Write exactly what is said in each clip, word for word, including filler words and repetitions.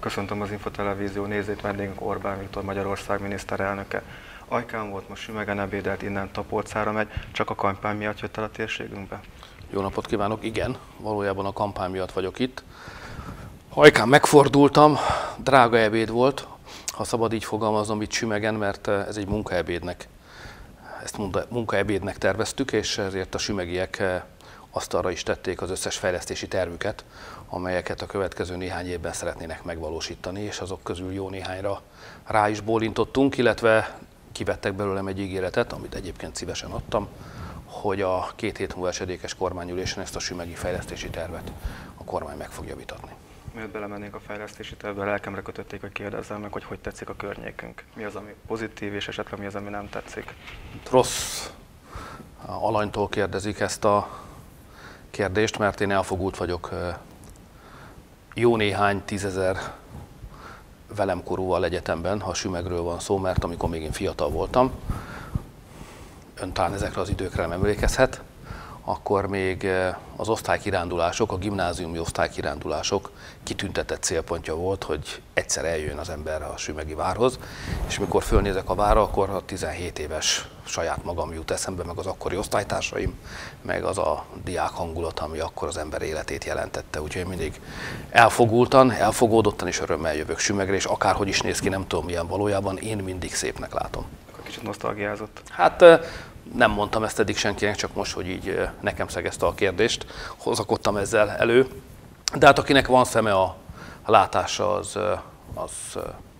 Köszöntöm az Infotelevízió nézőit, vendégünk Orbán Viktor, Magyarország miniszterelnöke. Ajkán volt, most Sümegen ebédelt, innen Tapolcára megy, csak a kampány miatt jött el a térségünkbe? Jó napot kívánok! Igen, valójában a kampány miatt vagyok itt. Ajkán megfordultam, drága ebéd volt, ha szabad így fogalmaznom itt Sümegen, mert ez egy munkaebédnek, ezt munkaebédnek terveztük, és ezért a sümegiek asztalra is tették az összes fejlesztési tervüket, amelyeket a következő néhány évben szeretnének megvalósítani, és azok közül jó néhányra rá is bólintottunk, illetve kivettek belőlem egy ígéretet, amit egyébként szívesen adtam, hogy a két hét múlva esedékes kormányülésen ezt a sümegi fejlesztési tervet a kormány meg fogja vitatni. Mielőtt belemennénk a fejlesztési tervbe, lelkemre kötötték, hogy kérdezzem meg, hogy hogy tetszik a környékünk. Mi az, ami pozitív, és esetleg mi az, ami nem tetszik? Rossz alanytól kérdezik ezt a kérdést, mert én elfogult vagyok jó néhány tízezer velem korúval egyetemben, ha Sümegről van szó, mert amikor még én fiatal voltam, ön talán ezekre az időkre nem emlékezhet, akkor még az osztálykirándulások, a gimnáziumi osztálykirándulások kitüntetett célpontja volt, hogy egyszer eljön az ember a sümegi várhoz, és mikor fölnézek a várra, akkor a tizenhét éves saját magam jut eszembe, meg az akkori osztálytársaim, meg az a diák hangulat, ami akkor az ember életét jelentette. Úgyhogy mindig elfogultan, elfogódottan és örömmel jövök Sümegre, és akárhogy is néz ki, nem tudom milyen valójában, én mindig szépnek látom. Kicsit nosztalgiázott. Hát nem mondtam ezt eddig senkinek, csak most, hogy így nekem szegezte a kérdést, hozakodtam ezzel elő. De hát akinek van szeme a látása, az, az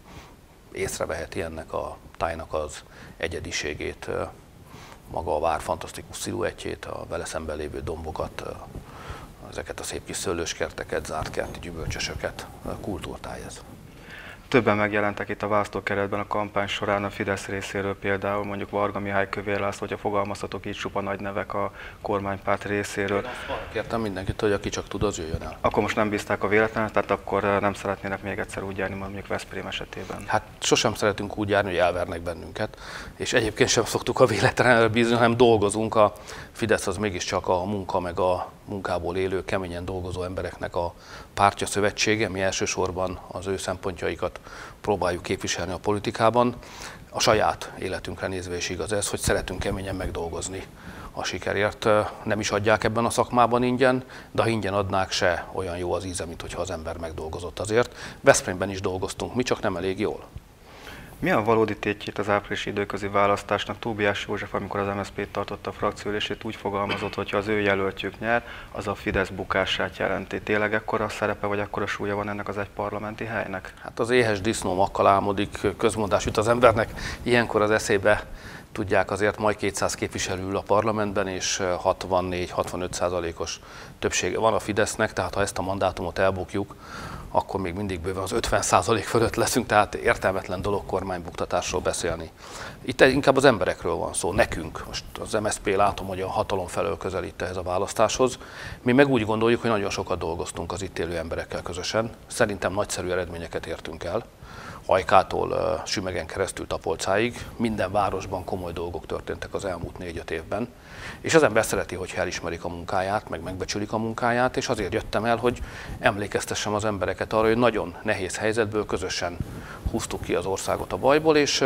észreveheti ennek a tájnak az egyediségét, maga a vár fantasztikus sziluettjét, a vele szemben lévő dombokat, ezeket a szép kis szőlőskerteket, zárt kerti gyümölcsösöket, kultúrtáj ez. Többen megjelentek itt a választókerületben a kampány során a Fidesz részéről, például mondjuk Varga Mihály, Kövér László, hogyha fogalmazhatok így csupa nagy nevek a kormánypárt részéről. Én azt kértem mindenkit, hogy aki csak tud, az jöjjön el. Akkor most nem bízták a véletlenet, tehát akkor nem szeretnének még egyszer úgy járni, mondjuk Veszprém esetében? Hát sosem szeretünk úgy járni, hogy elvernek bennünket, és egyébként sem szoktuk a véletlenre bízni, hanem dolgozunk. A Fidesz az mégiscsak a munka meg a munkából élő, keményen dolgozó embereknek a pártja, szövetsége. Mi elsősorban az ő szempontjaikat próbáljuk képviselni a politikában. A saját életünkre nézve is igaz ez, hogy szeretünk keményen megdolgozni a sikerért. Nem is adják ebben a szakmában ingyen, de ha ingyen adnák, se olyan jó az íze, mint hogyha az ember megdolgozott azért. Veszprémben is dolgoztunk, mi csak nem elég jól. Mi a valódi tétjét az áprilisi időközi választásnak? Tóbiás József, amikor az em es zé pét tartotta a frakcióülését, úgy fogalmazott, hogy ha az ő jelöltjük nyer, az a Fidesz bukását jelenti. Tényleg ekkora szerepe vagy ekkora súlya van ennek az egy parlamenti helynek? Hát az éhes disznó makkal álmodik, közmondás jut az embernek. Ilyenkor az eszébe tudják, azért majd kétszáz képviselő ül a parlamentben, és hatvannégy-hatvanöt százalékos többsége van a Fidesznek, tehát ha ezt a mandátumot elbukjuk, akkor még mindig bőven az ötven százalék fölött leszünk, tehát értelmetlen dolog kormánybuktatásról beszélni. Itt inkább az emberekről van szó, nekünk. Most az em es zé pé látom, hogy a hatalom felől közelít ehhez a választáshoz. Mi meg úgy gondoljuk, hogy nagyon sokat dolgoztunk az itt élő emberekkel közösen. Szerintem nagyszerű eredményeket értünk el. Ajkától Sümegen keresztül Tapolcáig, minden városban komoly dolgok történtek az elmúlt négy-öt évben, és az ember szereti, hogyha elismerik a munkáját, meg megbecsülik a munkáját, és azért jöttem el, hogy emlékeztessem az embereket arra, hogy nagyon nehéz helyzetből közösen húztuk ki az országot a bajból, és,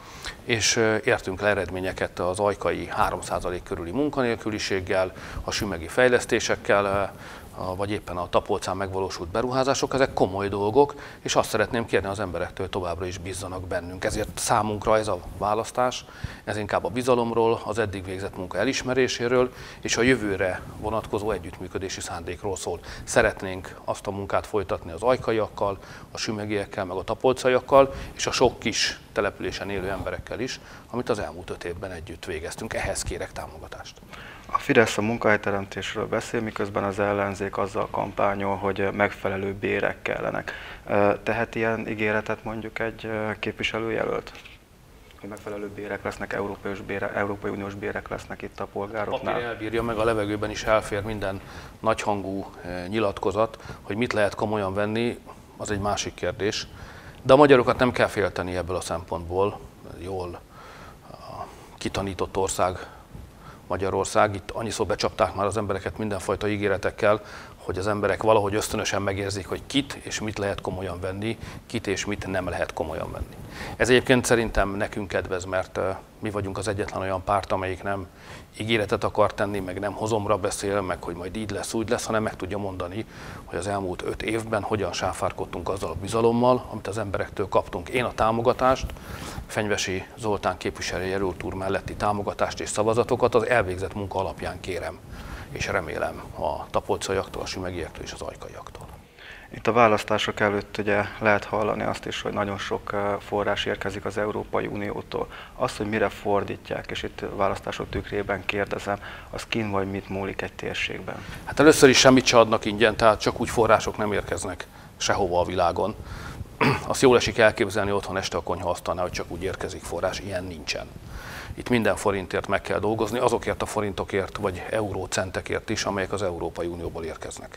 és értünk le eredményeket az ajkai három százalék körüli munkanélküliséggel, a sümegi fejlesztésekkel, vagy éppen a Tapolcán megvalósult beruházások, ezek komoly dolgok, és azt szeretném kérni az emberektől, hogy továbbra is bízzanak bennünk. Ezért számunkra ez a választás, ez inkább a bizalomról, az eddig végzett munka elismeréséről, és a jövőre vonatkozó együttműködési szándékról szól. Szeretnénk azt a munkát folytatni az ajkaiakkal, a sümegiekkel, meg a tapolcaiakkal, és a sok kis településen élő emberekkel is, amit az elmúlt öt évben együtt végeztünk. Ehhez kérek támogatást. A Fidesz a munkahelyteremtésről beszél, miközben az ellenzék azzal kampányol, hogy megfelelő bérek kellenek. Tehet ilyen ígéretet mondjuk egy képviselőjelölt? Hogy megfelelő bérek lesznek, európai, bére, európai uniós bérek lesznek itt a polgároknál? A papír elbírja, meg a levegőben is elfér minden nagyhangú nyilatkozat, hogy mit lehet komolyan venni, az egy másik kérdés. De a magyarokat nem kell félteni ebből a szempontból. Jól kitanított ország Magyarország, itt annyiszor becsapták már az embereket mindenfajta ígéretekkel, hogy hogy az emberek valahogy ösztönösen megérzik, hogy kit és mit lehet komolyan venni, kit és mit nem lehet komolyan venni. Ez egyébként szerintem nekünk kedvez, mert mi vagyunk az egyetlen olyan párt, amelyik nem ígéretet akar tenni, meg nem hozomra beszél, meg hogy majd így lesz, úgy lesz, hanem meg tudja mondani, hogy az elmúlt öt évben hogyan sáfárkodtunk azzal a bizalommal, amit az emberektől kaptunk. Én a támogatást, Fenyvesi Zoltán képviselőjelölt úr melletti támogatást és szavazatokat az elvégzett munka alapján kérem, és remélem a tapolcaiaktól, a sümegiektől és az ajkaiaktól. Itt a választások előtt ugye lehet hallani azt is, hogy nagyon sok forrás érkezik az Európai Uniótól. Az, hogy mire fordítják, és itt választások tükrében kérdezem, az kin vagy mit múlik egy térségben? Hát először is semmit se adnak ingyen, tehát csak úgy források nem érkeznek sehova a világon. Azt jól esik elképzelni otthon este a konyhaasztalnál, hogy csak úgy érkezik forrás, ilyen nincsen. Itt minden forintért meg kell dolgozni, azokért a forintokért vagy eurócentekért is, amelyek az Európai Unióból érkeznek.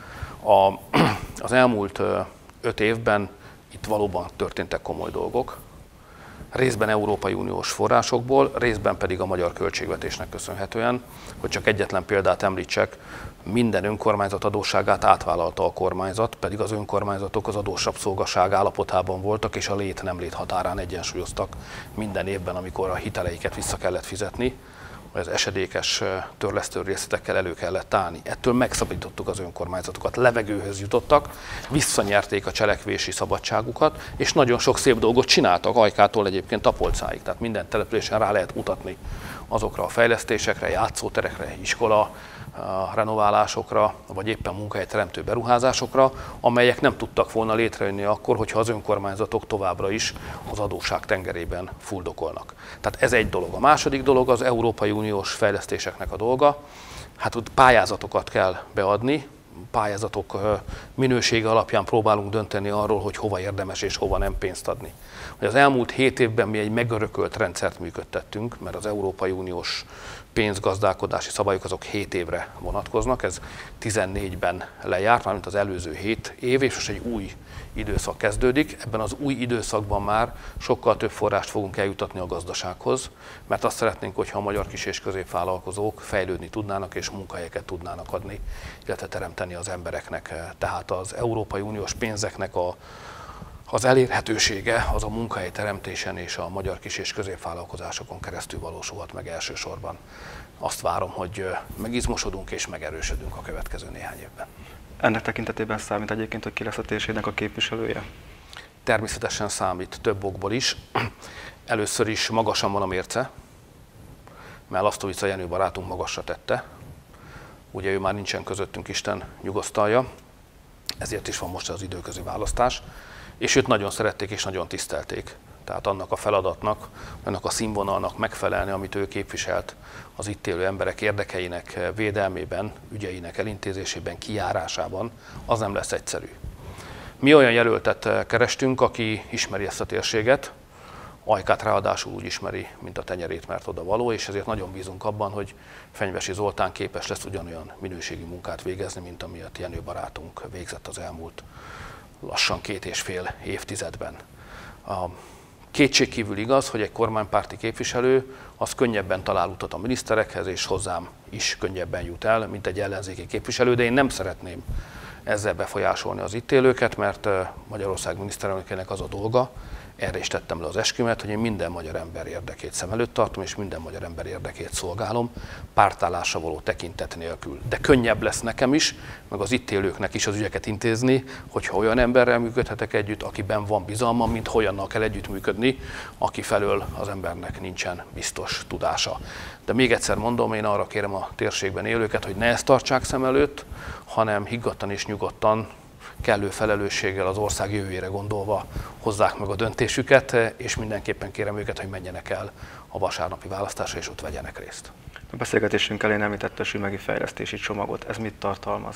A, az elmúlt öt évben itt valóban történtek komoly dolgok, részben Európai Uniós forrásokból, részben pedig a magyar költségvetésnek köszönhetően, hogy csak egyetlen példát említsek, minden önkormányzat adósságát átvállalta a kormányzat, pedig az önkormányzatok az adósrabszolgaság állapotában voltak, és a lét nem lét határán egyensúlyoztak minden évben, amikor a hiteleiket vissza kellett fizetni, vagy az esedékes törlesztő részletekkel elő kellett állni. Ettől megszabadítottuk az önkormányzatokat, levegőhöz jutottak, visszanyerték a cselekvési szabadságukat, és nagyon sok szép dolgot csináltak, Ajkától egyébként Tapolcáig. Tehát minden településen rá lehet mutatni azokra a fejlesztésekre, játszóterekre, iskola renoválásokra, vagy éppen munkahelyteremtő beruházásokra, amelyek nem tudtak volna létrejönni akkor, hogyha az önkormányzatok továbbra is az adósság tengerében fuldokolnak. Tehát ez egy dolog. A második dolog az Európai Uniós fejlesztéseknek a dolga. Hát ott pályázatokat kell beadni, pályázatok minősége alapján próbálunk dönteni arról, hogy hova érdemes és hova nem pénzt adni. Az elmúlt hét évben mi egy megörökölt rendszert működtettünk, mert az Európai Uniós pénzgazdálkodási szabályok azok hét évre vonatkoznak, ez tizennégyben lejárt, mármint az előző hét év, és most egy új időszak kezdődik. Ebben az új időszakban már sokkal több forrást fogunk eljutatni a gazdasághoz, mert azt szeretnénk, hogyha a magyar kis- és középvállalkozók fejlődni tudnának és munkahelyeket tudnának adni, illetve teremteni az embereknek. Tehát az Európai Uniós pénzeknek a Az elérhetősége az a munkahelyteremtésen és a magyar kis- és középvállalkozásokon keresztül valósulhat meg elsősorban. Azt várom, hogy megizmosodunk és megerősödünk a következő néhány évben. Ennek tekintetében számít egyébként, hogy ki lesz a térségnek a képviselője? Természetesen számít több okból is. Először is magasan van a mérce, mert Lasztovica Jenő barátunk magasra tette. Ugye ő már nincsen közöttünk, Isten nyugosztalja, ezért is van most az időközi választás. És őt nagyon szerették és nagyon tisztelték. Tehát annak a feladatnak, annak a színvonalnak megfelelni, amit ő képviselt az itt élő emberek érdekeinek védelmében, ügyeinek elintézésében, kijárásában, az nem lesz egyszerű. Mi olyan jelöltet kerestünk, aki ismeri ezt a térséget, Ajkát ráadásul úgy ismeri, mint a tenyerét, mert oda való, és ezért nagyon bízunk abban, hogy Fenyvesi Zoltán képes lesz ugyanolyan minőségi munkát végezni, mint amilyet Jenő barátunk végzett az elmúlt lassan két és fél évtizedben. A kétségkívül igaz, hogy egy kormánypárti képviselő az könnyebben talál utat a miniszterekhez, és hozzám is könnyebben jut el, mint egy ellenzéki képviselő, de én nem szeretném ezzel befolyásolni az itt élőket, mert Magyarország miniszterelnökének az a dolga, erre is tettem le az eskümet, hogy én minden magyar ember érdekét szem előtt tartom, és minden magyar ember érdekét szolgálom, pártállásra való tekintet nélkül. De könnyebb lesz nekem is, meg az itt élőknek is az ügyeket intézni, hogyha olyan emberrel működhetek együtt, akiben van bizalmam, mint olyannal kell együttműködni, aki felől az embernek nincsen biztos tudása. De még egyszer mondom, én arra kérem a térségben élőket, hogy ne ezt tartsák szem előtt, hanem higgadtan és nyugodtan, kellő felelősséggel az ország jövőjére gondolva hozzák meg a döntésüket, és mindenképpen kérem őket, hogy menjenek el a vasárnapi választásra, és ott vegyenek részt. A beszélgetésünk elején említette a sümegi fejlesztési csomagot. Ez mit tartalmaz?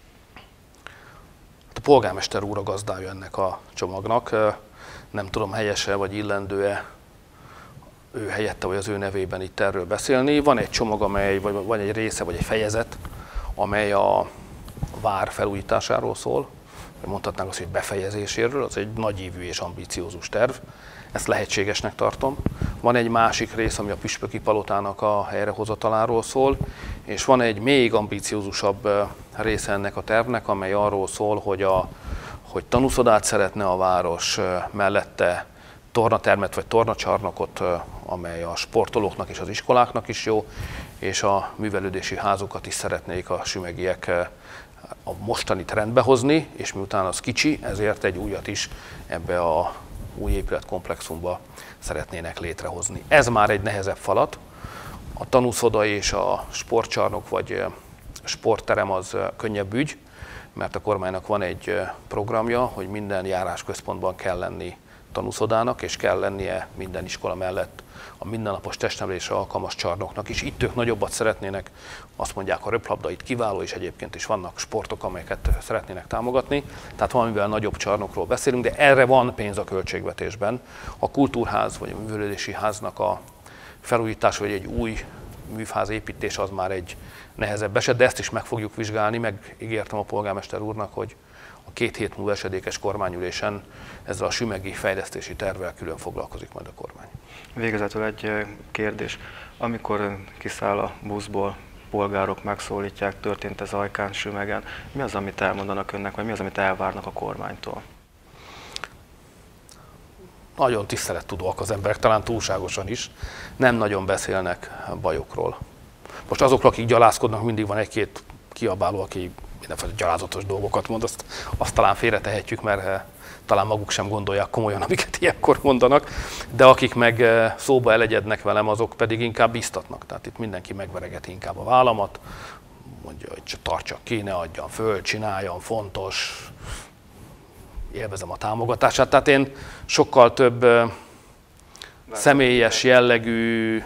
A polgármester úr a gazdája ennek a csomagnak. Nem tudom, helyese vagy illendő-e ő helyette, vagy az ő nevében itt erről beszélni. Van egy csomag, amely, vagy van egy része, vagy egy fejezet, amely a vár felújításáról szól. mondhatnánk azt, hogy befejezéséről, az egy nagyívű és ambiciózus terv. Ezt lehetségesnek tartom. Van egy másik rész, ami a Püspöki Palotának a helyrehozataláról szól, és van egy még ambiciózusabb része ennek a tervnek, amely arról szól, hogy, a, hogy tanuszodát szeretne a város, mellette tornatermet vagy tornacsarnokot, amely a sportolóknak és az iskoláknak is jó, és a művelődési házukat is szeretnék a sümegiek a mostani trendbe hozni, és miután az kicsi, ezért egy újat is ebbe a új épületkomplexumba szeretnének létrehozni. Ez már egy nehezebb falat. A tanúszoda és a sportcsarnok vagy sportterem az könnyebb ügy, mert a kormánynak van egy programja, hogy minden járásközpontban kell lenni tanúszodának, és kell lennie minden iskola mellett a mindennapos testnevelésre alkalmas csarnoknak is. Itt ők nagyobbat szeretnének, azt mondják, a röplabda itt kiváló, és egyébként is vannak sportok, amelyeket szeretnének támogatni. Tehát valamivel nagyobb csarnokról beszélünk, de erre van pénz a költségvetésben. A kultúrház vagy a művelődési háznak a felújítás, vagy egy új műfáz építés az már egy nehezebb eset, de ezt is meg fogjuk vizsgálni, meg ígértem a polgármester úrnak, hogy a két hét múlva esedékes kormányülésen ezzel a sümegi fejlesztési tervvel külön foglalkozik majd a kormány. Végezetül egy kérdés. Amikor kiszáll a buszból, polgárok megszólítják, történt ez Ajkán, Sümegen, mi az, amit elmondanak önnek, vagy mi az, amit elvárnak a kormánytól? Nagyon tisztelettudóak az emberek, talán túlságosan is, nem nagyon beszélnek bajokról. Most azokról, akik gyalázkodnak, mindig van egy-két kiabáló, aki mindenféle gyalázatos dolgokat mond, azt, azt talán félretehetjük, mert talán maguk sem gondolják komolyan, amiket ilyenkor mondanak, de akik meg szóba elegyednek velem, azok pedig inkább biztatnak. Tehát itt mindenki megveregeti inkább a vállamat, mondja, hogy tartsak ki, ne adjam föl, csináljam, fontos, élvezem a támogatását. Tehát én sokkal több személyes jellegű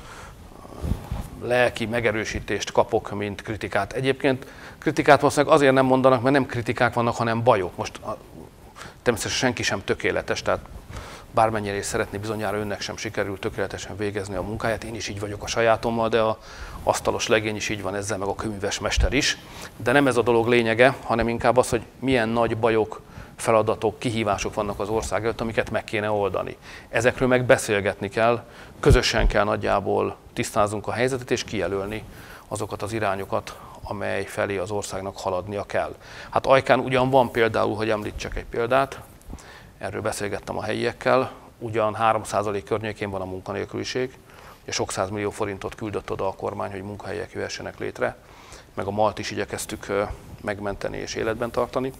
lelki megerősítést kapok, mint kritikát. Egyébként kritikát valószínűleg azért nem mondanak, mert nem kritikák vannak, hanem bajok. Most természetesen senki sem tökéletes, tehát bármennyire is szeretné, bizonyára önnek sem sikerül tökéletesen végezni a munkáját. Én is így vagyok a sajátommal, de a asztalos legény is így van ezzel, meg a kőműves mester is. De nem ez a dolog lényege, hanem inkább az, hogy milyen nagy bajok, feladatok, kihívások vannak az ország előtt, amiket meg kéne oldani. Ezekről meg beszélgetni kell, közösen kell nagyjából tisztáznunk a helyzetet és kijelölni azokat az irányokat, amely felé az országnak haladnia kell. Hát Ajkán ugyan van például, hogy említsek egy példát, erről beszélgettem a helyiekkel, ugyan három százalék környékén van a munkanélküliség, és sok százmillió forintot küldött oda a kormány, hogy munkahelyek jöhessenek létre, meg a malt is igyekeztük megmenteni és életben tartani,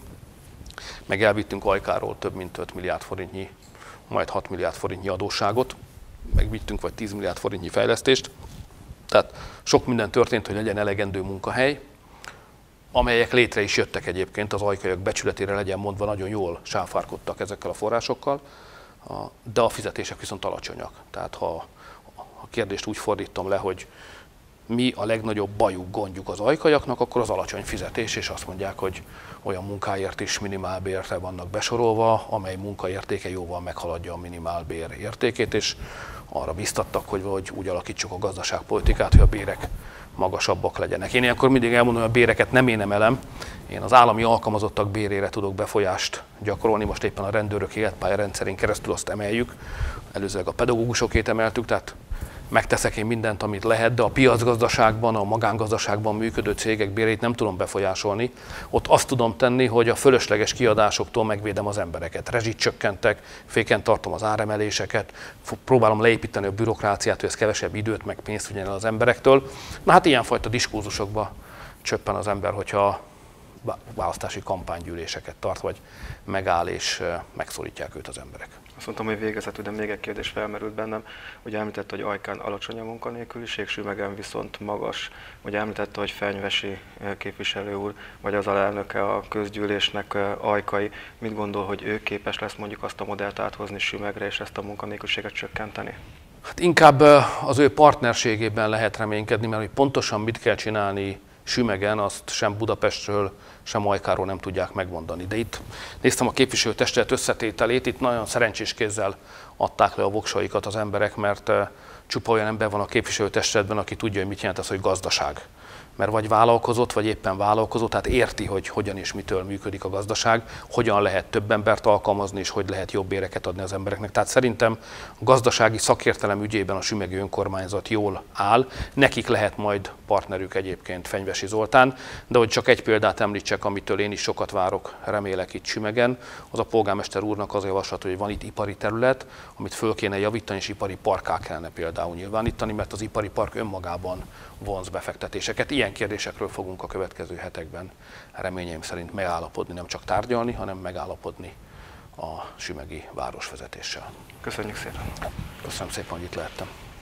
meg elvittünk Ajkáról több mint öt milliárd forintnyi, majd hat milliárd forintnyi adósságot, megvittünk vagy tíz milliárd forintnyi fejlesztést. Tehát sok minden történt, hogy legyen elegendő munkahely, amelyek létre is jöttek egyébként, az ajkaiak becsületére legyen mondva, nagyon jól sáfárkodtak ezekkel a forrásokkal, de a fizetések viszont alacsonyak. Tehát ha a kérdést úgy fordítom le, hogy mi a legnagyobb bajuk, gondjuk az ajkajaknak, akkor az alacsony fizetés, és azt mondják, hogy olyan munkáért is minimálbérre vannak besorolva, amely munkaértéke jóval meghaladja a minimálbér értékét, és arra biztattak, hogy valahogy úgy alakítsuk a gazdaságpolitikát, hogy a bérek magasabbak legyenek. Én ilyenkor mindig elmondom, hogy a béreket nem én emelem, én az állami alkalmazottak bérére tudok befolyást gyakorolni, most éppen a rendőrök életpálya rendszerén keresztül azt emeljük, előzőleg a pedagógusokét emeltük, tehát megteszek én mindent, amit lehet, de a piacgazdaságban, a magángazdaságban működő cégek bérét nem tudom befolyásolni. Ott azt tudom tenni, hogy a fölösleges kiadásoktól megvédem az embereket. Rezsit csökkentek, féken tartom az áremeléseket, próbálom leépíteni a bürokráciát, hogy ez kevesebb időt, meg pénzt vigyen el az emberektől. Na hát ilyenfajta diskurzusokba csöppen az ember, hogyha választási kampánygyűléseket tart, vagy megáll és megszólítják őt az emberek. Azt mondtam, hogy végezetül, de még egy kérdés felmerült bennem. Ugye említette, hogy Ajkán alacsony a munkanélküliség, Sümegen viszont magas. Ugye említette, hogy Fenyvesi képviselő úr, vagy az alelnöke a közgyűlésnek ajkai. Mit gondol, hogy ő képes lesz mondjuk azt a modellt áthozni Sümegre, és ezt a munkanélküliséget csökkenteni? Hát inkább az ő partnerségében lehet reménykedni, mert hogy pontosan mit kell csinálni Sümegen, azt sem Budapestről, sem Ajkáról nem tudják megmondani. De itt néztem a képviselőtestület összetételét, itt nagyon szerencsés kézzel adták le a voksaikat az emberek, mert csupa olyan ember van a képviselőtestületben, aki tudja, hogy mit jelent az, hogy gazdaság. mert vagy vállalkozott, vagy éppen vállalkozó, tehát érti, hogy hogyan és mitől működik a gazdaság, hogyan lehet több embert alkalmazni, és hogy lehet jobb béreket adni az embereknek. Tehát szerintem a gazdasági szakértelem ügyében a sümegi önkormányzat jól áll, nekik lehet majd partnerük egyébként Fenyvesi Zoltán, de hogy csak egy példát említsek, amitől én is sokat várok, remélek itt Sümegen, az a polgármester úrnak az a javaslat, hogy van itt ipari terület, amit föl kéne javítani, és ipari parkká kellene például nyilvánítani, mert az ipari park önmagában vonz befektetéseket. Ilyen kérdésekről fogunk a következő hetekben reményeim szerint megállapodni, nem csak tárgyalni, hanem megállapodni a sümegi városvezetéssel. Köszönjük szépen! Köszönöm szépen, hogy itt lehettem.